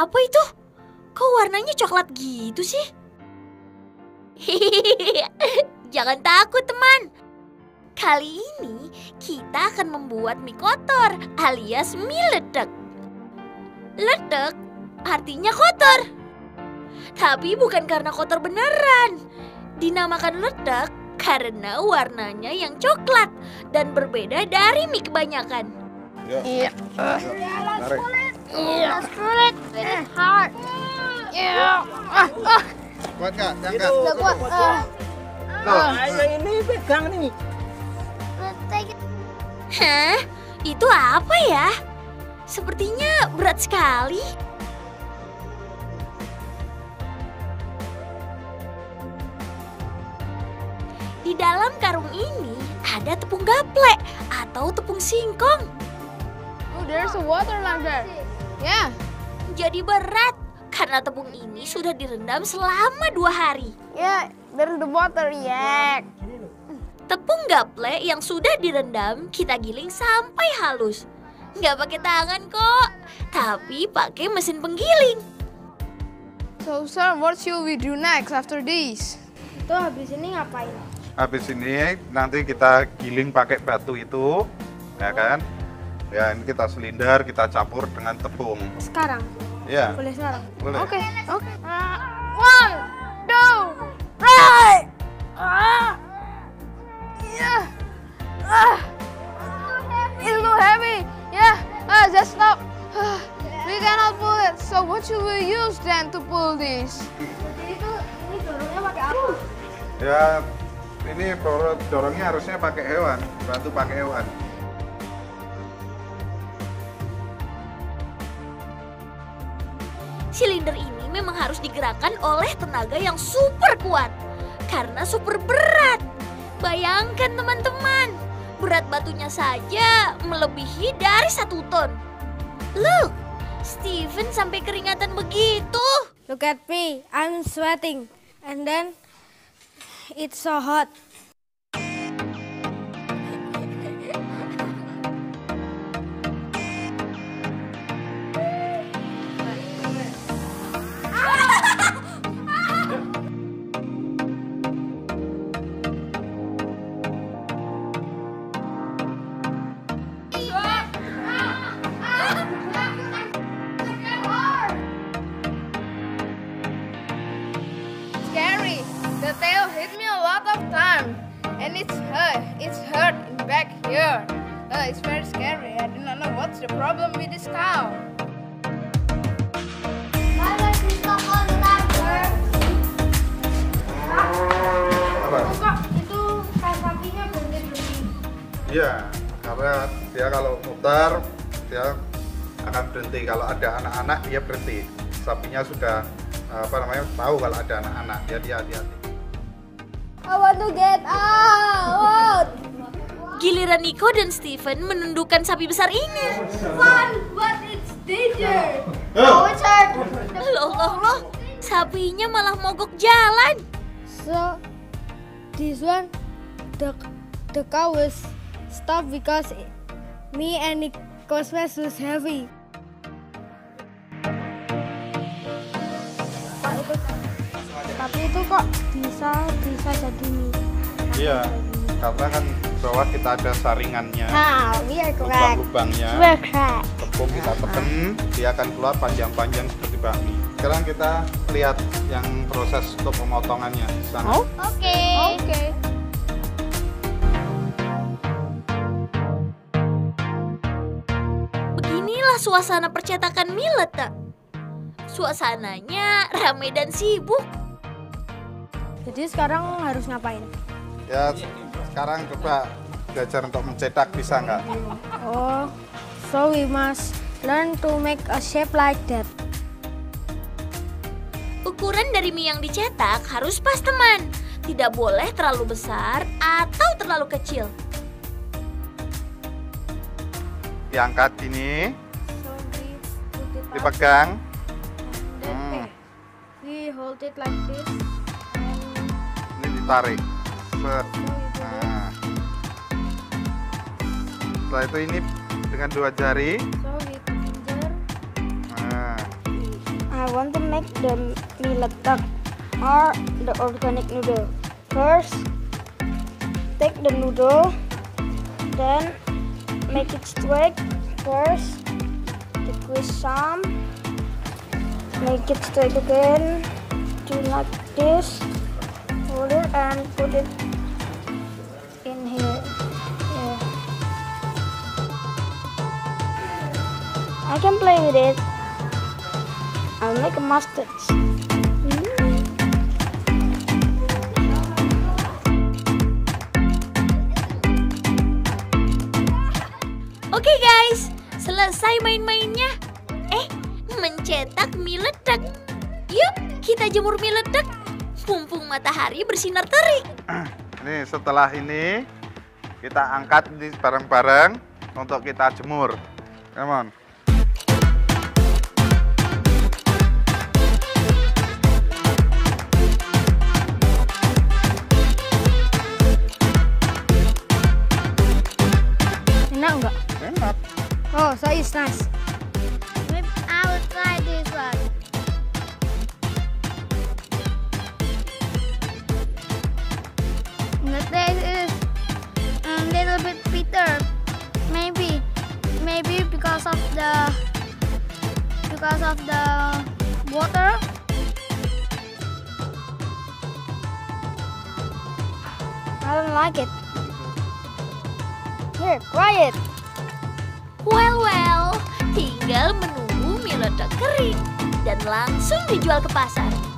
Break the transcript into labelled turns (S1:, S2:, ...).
S1: Apa itu? Kok warnanya coklat gitu sih? Jangan takut teman. Kali ini kita akan membuat mie kotor alias mie ledek. Ledek artinya kotor. Tapi bukan karena kotor beneran. Dinamakan ledek karena warnanya yang coklat dan berbeda dari mie kebanyakan.
S2: Iya.
S3: Let's pull it. It's hard.
S2: Iya.
S4: Kuat nggak? Angkat.
S3: Udah kuat.
S4: Tuh.
S5: Ini pegang nih.
S3: Let's take it.
S1: Hah? Itu apa ya? Sepertinya berat sekali. Di dalam karung ini ada tepung gaplek atau tepung singkong.
S2: Oh, there's a water like that. Yeah.
S1: Jadi berat karena tepung ini sudah direndam selama 2 hari.
S2: Yeah, there's the water. Yeah.
S1: Tepung gaplek yang sudah direndam kita giling sampai halus. Nggak pakai tangan kok, tapi pakai mesin penggiling.
S2: So, sir, what should we do next after this?
S3: Itu habis ini ngapain?
S4: Habis ini nanti kita giling pakai batu itu, ya kan? Ya ini kita selindar, kita campur dengan tepung.
S3: Sekarang?
S4: Ya,
S3: Boleh sekarang?
S4: boleh.
S2: Okay. One, two, three. Yeah. It's too heavy. Yeah. Just stop. We cannot pull it. So what should we use then to pull this?
S3: Jadi ini dorongnya pakai apa?
S4: Ya ini dorongnya harusnya pakai hewan, bantu pakai hewan.
S1: Silinder ini memang harus digerakkan oleh tenaga yang super kuat karena super berat. Bayangkan teman-teman, berat batunya saja melebihi dari 1 ton. Look, Steven sampai keringatan begitu.
S3: Look at me, I'm sweating. And then, it's so hot.
S2: Scary. The tail hit me a lot of times, and it's hurt in back here. It's very scary. I do not know what's the problem with this cow.
S4: Apa?
S3: Kok itu sapinya berhenti-berhenti?
S4: Iya, karena dia kalau muter dia akan berhenti. Kalau ada anak-anak dia berhenti. Sapinya sudah tahu kalau ada anak-anak, dia hati-hati.
S3: I want to get out.
S1: Giliran Nico dan Steven menundukkan sapi besar ini.
S3: Fun, but it's danger. Oh, it's hard.
S1: Loh, sapinya malah mogok jalan.
S3: So, this one, the cow was stopped because me and Nico's mess was heavy. Tapi itu kok bisa jadi mie?
S4: Iya, karena kan bawah kita ada saringannya,
S3: We are correct.
S4: lubang-lubangnya.
S3: We are correct.
S4: Tepung kita tekan, dia akan keluar panjang-panjang seperti bakmi. Sekarang kita lihat yang proses untuk pemotongannya di sana.
S3: Oke.
S2: Okay.
S1: Beginilah suasana percetakan mie ledek. Suasananya ramai dan sibuk.
S3: Jadi sekarang harus ngapain?
S4: Ya, sekarang coba belajar untuk mencetak, bisa nggak?
S3: Oh, so we must learn to make a shape like that.
S1: Ukuran dari mie yang dicetak harus pas teman. Tidak boleh terlalu besar atau terlalu kecil.
S4: Diangkat ini,
S3: So we put it up
S4: dipegang.
S3: and then we hold it like this. And
S4: Ini ditarik. Set.
S3: so we put it.
S4: Nah. Setelah itu ini dengan 2 jari.
S3: So with finger,
S4: Nah.
S3: want to make the mie letek or the organic noodle. First, take the noodle, then make it straight. First, twist some, make it straight again, do like this, hold it and put it in here. Yeah. I can play with it. I'll make a mustard.
S1: Oke guys, selesai main-mainnya. Mencetak mie letek. Yuk, kita jemur mie letek. Mumpung matahari bersinar terik.
S4: Nih, setelah ini kita angkat ini bareng-bareng untuk kita jemur. Come on.
S3: Enak enggak?
S4: Enak.
S3: Oh, so it's nice.
S1: Maybe I will try this one.
S3: The taste is a little bit bitter. Maybe because of the water. I don't like it. Here, try it.
S1: Well, tinggal menunggu mie letek kering dan langsung dijual ke pasar.